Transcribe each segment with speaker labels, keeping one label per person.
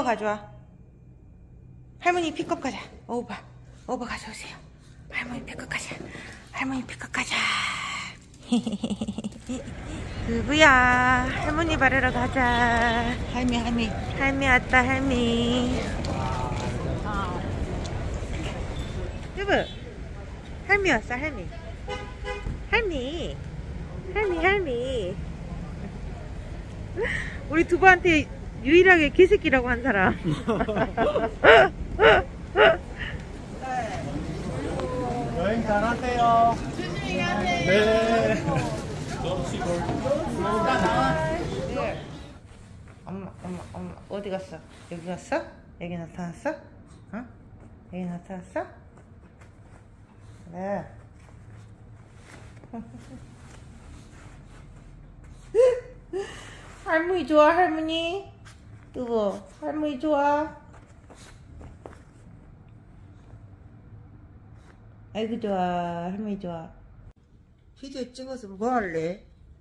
Speaker 1: 가져와. 할머니 픽업 가자. 오버 가져오세요. 할머니 픽업 가자. 할머니 픽업 가자. 누구야? 할머니 바르러 가자. 할미 왔다. 할미. 여보, 할미 왔어. 할미. 우리 두부한테 유일하게 개새끼라고 한 사람.
Speaker 2: 여행 잘하세요.
Speaker 1: 조심히 가세요.
Speaker 2: 네.
Speaker 1: 엄마 어디 갔어? 여기 갔어? 여기 나타났어? 어? 여기 나타났어? 그래. 할머니 좋아, 할머니? 여보, 할머니 좋아? 아이고 좋아, 할머니 좋아. 비디오 찍어서 뭐 할래?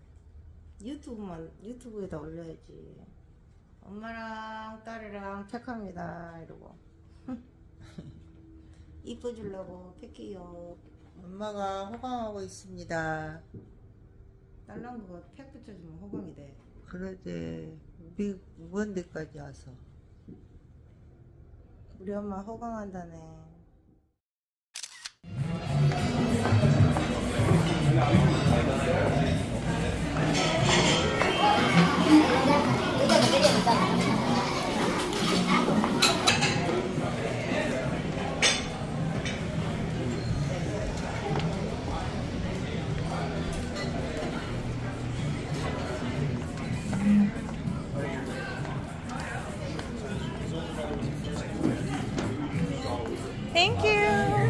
Speaker 1: 유튜브에다 올려야지. 엄마랑 딸이랑 착합니다 이러고. 이뻐주려고 택해요. 엄마가 호강하고 있습니다. 딸랑 그거 택 붙여주면 호강이 돼. 그러지. 먼 데까지 와서 우리 엄마 호강한다네. Thank you.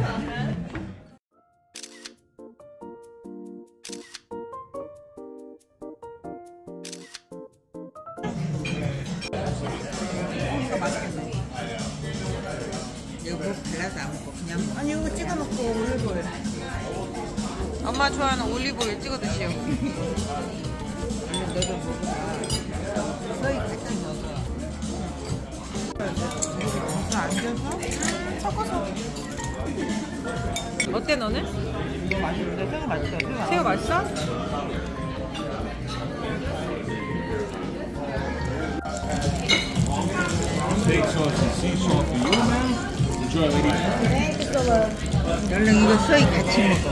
Speaker 1: 이거 맛있겠네. 이거 뭐 발라서 안 먹고 그냥 먹어. 아니 이거 찍어 먹고 올리브오일. 엄마 좋아하는 올리브오일 찍어 드시오. 너도 먹어봐. 서희 같이 먹어. 앉아서 섞어서. 어때 너는? 이거 맛있는데 새우 맛있어. 새우 맛있어?
Speaker 3: Steak sauce and sea salt for you, ma'am. Enjoy, lady.
Speaker 1: 얼른 이거 서희 같이 먹어.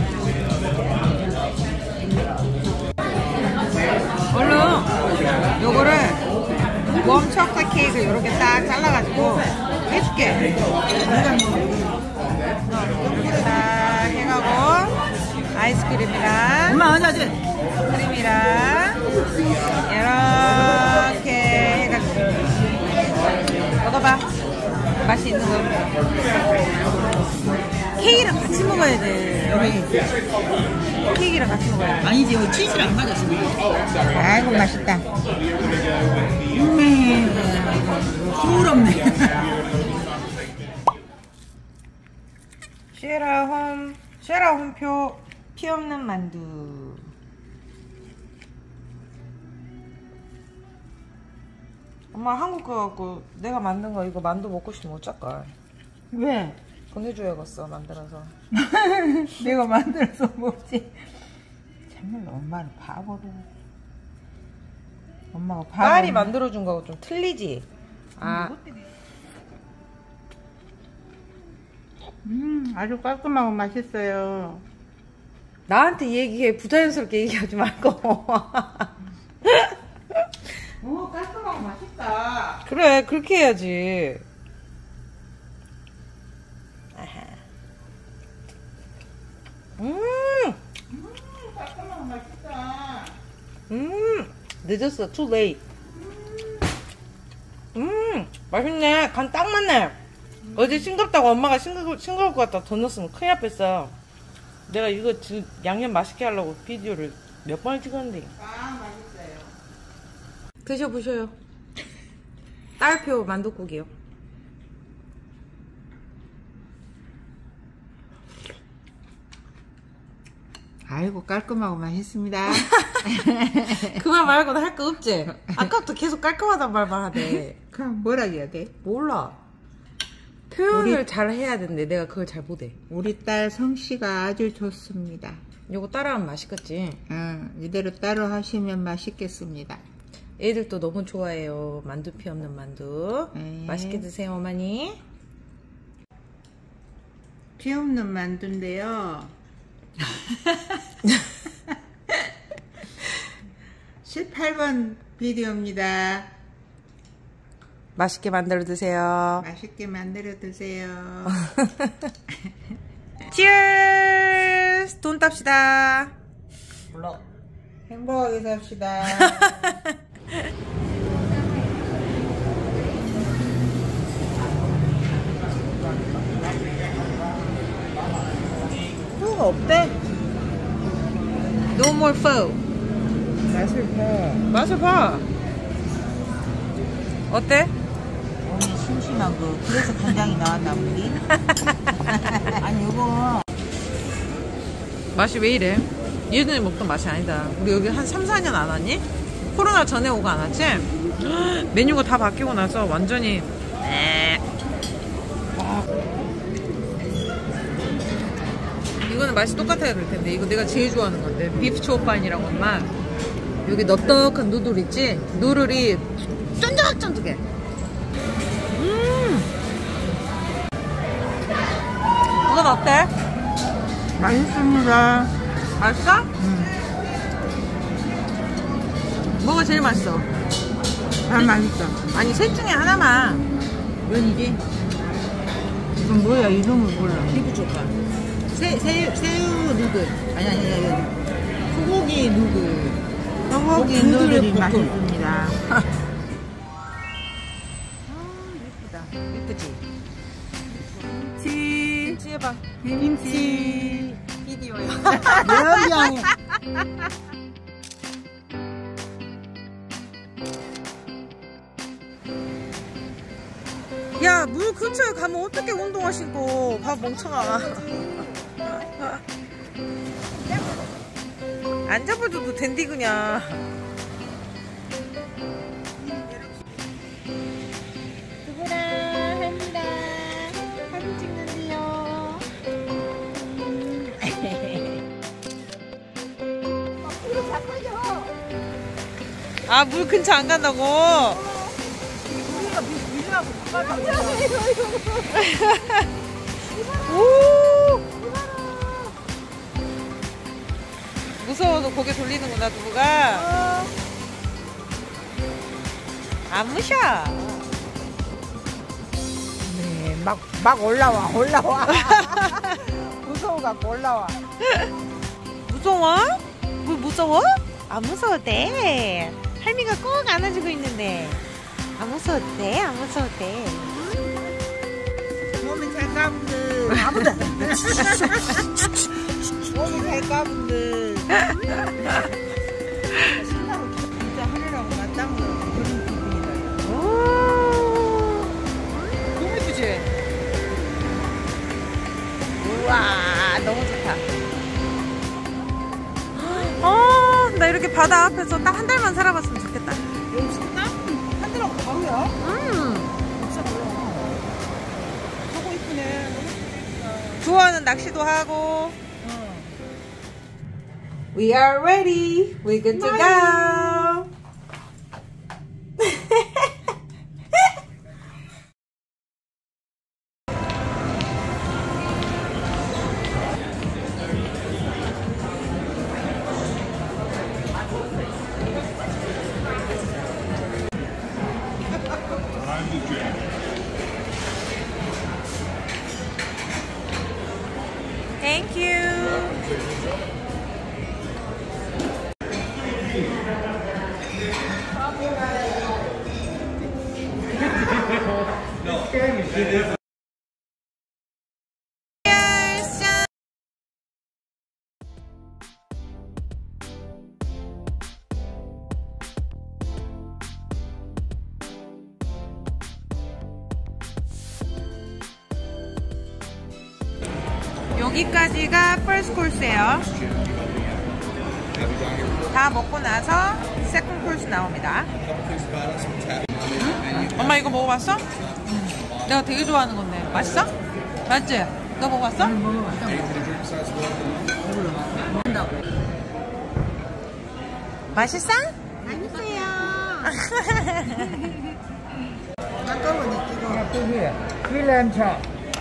Speaker 1: 얼른 요거를 웜 초콜릿 케이크 이렇게 딱 잘라가지고 해줄게. 이렇게 딱 해가고 아이스크림이랑
Speaker 4: 엄마 어디
Speaker 1: 크림이랑 이렇게 해가지고 먹어봐. 맛이 있는 거. 케이크랑 같이 먹어야 돼. 케이크랑 같이 먹어야 돼.
Speaker 4: 아니지 이거 치즈를 안 맞았어.
Speaker 1: 아이고 맛있다.
Speaker 4: 부럽네.
Speaker 1: 쉐라홈 피 없는 만두. 엄마 한국 가갖고 내가 만든 거 이거 만두 먹고 싶으면 어쩔까?
Speaker 4: 왜?
Speaker 1: 보내줘야겠어 만들어서.
Speaker 4: 내가 만들어서 먹지. 정말 엄마는 바보로. 엄마가 바보.
Speaker 1: 딸이 만들어준 거하고 좀 틀리지?
Speaker 4: 아주 깔끔하고 맛있어요.
Speaker 1: 나한테 얘기해. 부자연스럽게 얘기하지 말고.
Speaker 4: 깔끔하고 맛있다.
Speaker 1: 그래 그렇게 해야지.
Speaker 4: 깔끔하고 맛있다.
Speaker 1: 늦었어. too late. 맛있네. 간 딱 맞네. 어제 싱겁다고 엄마가 싱거울 것 같다 더 넣었으면 큰일 날 뻔했어. 내가 이거 양념 맛있게 하려고 비디오를 몇 번을 찍었는데.
Speaker 4: 맛있어요.
Speaker 1: 드셔보셔요. 딸표 만둣국이요.
Speaker 4: 아이고 깔끔하고 맛있습니다.
Speaker 1: 그 말 말고는 할 거 없지? 아까부터 계속 깔끔하단 말만 하네.
Speaker 4: 그럼 뭐라 해야 돼?
Speaker 1: 몰라. 표현을
Speaker 4: 우리-
Speaker 1: 잘 해야 되는데 내가 그걸 잘 못해.
Speaker 4: 우리 딸 성씨가 아주 좋습니다.
Speaker 1: 요거 따라하면 맛있겠지.
Speaker 4: 이대로 따로 하시면 맛있겠습니다.
Speaker 1: 애들도 너무 좋아해요. 만두 피 없는 만두.
Speaker 4: 네.
Speaker 1: 맛있게 드세요, 어머니.
Speaker 4: 피 없는 만두인데요. 18번 비디오입니다.
Speaker 1: 맛있게 만들어 드세요.
Speaker 4: 맛있게 만들어 드세요.
Speaker 1: 치얼스! 돈 땁시다.
Speaker 4: 행복하게 삽시다.
Speaker 1: 포가 없대? No more pho.
Speaker 4: 맛을 봐.
Speaker 1: 맛을 봐. 어때?
Speaker 4: 오늘 심심한 거. 그래서 간장이 나왔나 보지? 아니 이거
Speaker 1: 맛이 왜 이래? 예전에 먹던 맛이 아니다. 우리 여기 한 3, 4년 안 왔니? 코로나 전에 오고 안 왔지? 메뉴가 다 바뀌고 나서 완전히 와. 이거는 맛이 똑같아야 될 텐데 이거 내가 제일 좋아하는 건데 비프 초파인이라고 엄마 여기 넓적한 누들 있지? 누들이 쫀득쫀득해. 이건 어때?
Speaker 4: 맛있습니다.
Speaker 1: 맛있어? 뭐가 제일 맛있어?
Speaker 4: 다 맛있어.
Speaker 1: 아니 셋 중에 하나만.
Speaker 4: 면이지? 이건 뭐야? 이름을 몰라.
Speaker 1: 피부 좋다. 새우 누들.
Speaker 4: 아니.
Speaker 1: 소고기 누들.
Speaker 4: 소고기
Speaker 1: 누들
Speaker 4: 누들이
Speaker 1: 볶음.
Speaker 4: 맛있습니다.
Speaker 1: 예쁘다. 예쁘지? 김치 해봐. 김치 비디오야.
Speaker 4: 면장에
Speaker 1: 야, 물 근처에 가면 어떻게 운동화 신고 밥 멍청아. 안 잡아줘도 된디 그냥.
Speaker 4: 누구랑 합니다. 사진 찍는데요.
Speaker 1: 아, 물 근처 안 간다고? 오! 무서워서 고개 돌리는구나, 두부가. 안 무셔.
Speaker 4: 네, 막 올라와. 무서워갖고 올라와.
Speaker 1: 무서워? 뭐 무서워? 안 무서워도 돼. 할미가 꼭 안아주고 있는데. 안 무서워도 돼, 안 무서워도 돼.
Speaker 4: 몸이 잘 까분들. 아무도 안 돼. 몸이 잘 까분들. 신나고 진짜 하늘하고 맞닿은 그런 기분이다.
Speaker 1: 오, 너무 예쁘지? 우와, 너무 좋다. 나 이렇게 바다 앞에서 딱 한 달만 살아봤으면 좋겠다.
Speaker 4: 여기 신나? 하늘하고 바로야? 진짜 몰라. 하고 이쁘네.
Speaker 1: 좋아하는 낚시도 하고. We are ready. We're good to go. Thank you. 여기까지가 first course예요. 다 먹고 나서 second course 나옵니다. 엄마 이거 먹어봤어? 내가 되게 좋아하는 건데. 맛있어? 맞지? 너 먹어봤어? 맛있어?
Speaker 4: 맛있어요. 한꺼번에 찍어.
Speaker 2: 필렌차.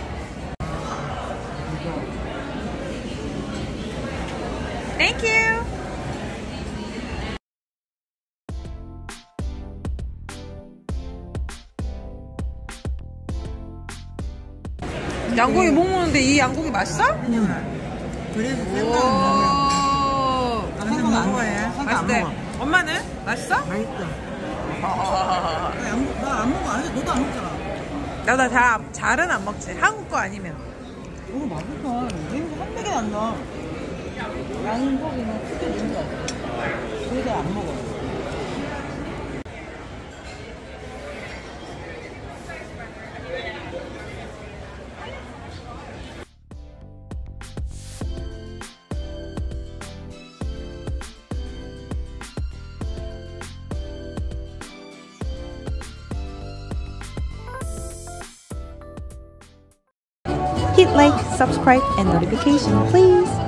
Speaker 1: Thank you. 양고기 못 먹는데 이 양고기 맛있어?
Speaker 4: 그래서
Speaker 1: 오.
Speaker 4: 생각 안 먹어요.
Speaker 1: 맛있대. 엄마는? 맛있어?
Speaker 4: 맛있어. 나안 먹어. 아니, 너도 안 먹잖아.
Speaker 1: 나 잘은 안 먹지. 한국 거 아니면.
Speaker 4: 이거 맛있어. 냄새 한백이 난다. 양고기는 크게 냄새 안 나. 그래서 안 먹어.
Speaker 5: Hit like, subscribe, and notification, please.